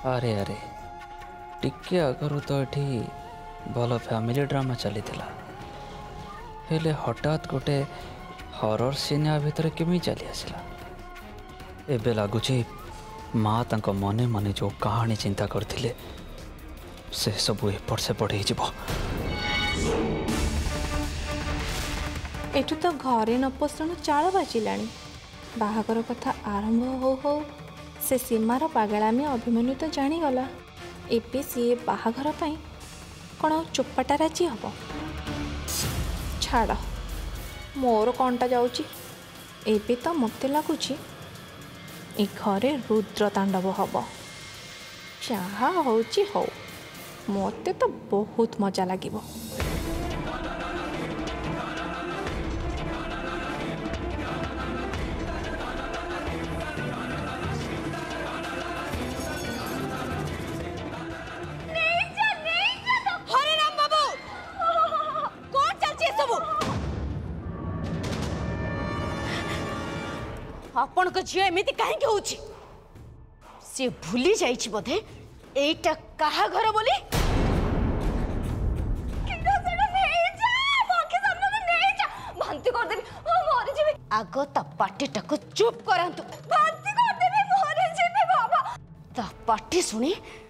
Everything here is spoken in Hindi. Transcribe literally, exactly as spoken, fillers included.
अरे अरे टिके आगु तो ये भल फैमिली ड्रामा चली हेले हठात गोटे हॉरर सिनेमा भितर केमी चली आसला। एबे लगुच माँ तांको मने मने जो कहानी चिंता करथिले से सब एपट सेपट हो। एठू तो घरे न पसण चाल बाजिला बाहागर कथा आरंभ हो हो से सीमार पागलामी अभिमन्यु तो जानीगला। एबे सी बाहाघर पाई कौन चोपाटा राजी हम छाड़ मोर कौनटा जाऊँगी। एबे तो मत लगुच ए घरे रुद्र तांडव हम जहा होची हो मते तो बहुत मजा लगिबो। आपण को झील एमती कहीं होची से भूली जाइछि बोधे एटा कहा घर बोली भांति कर देबी मरि जेबी आगो ता पाटीटा को चुप करांतु भांति कर देबी मरि जेबी बाबा ता पाटी सुनी